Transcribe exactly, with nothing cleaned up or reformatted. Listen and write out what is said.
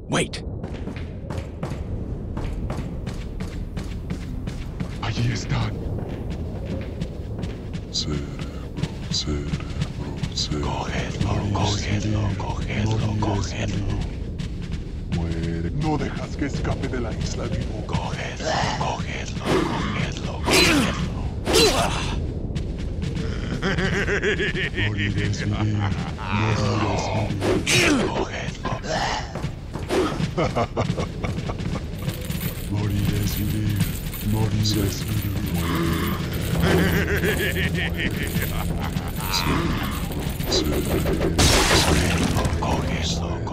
Wait. Allí están. Cerebro, cerebro, cerebro. Cogedlo, cogedlo, cogedlo, cogedlo. Muere. No dejas que escape de la isla vivo. Cogedlo, cogedlo, cogedlo, cogedlo. Morirás, vivir. Morirás, vivir. Cogedlo. Morirás, vivir. Morirás, vivir. Cogedlo, cogedlo.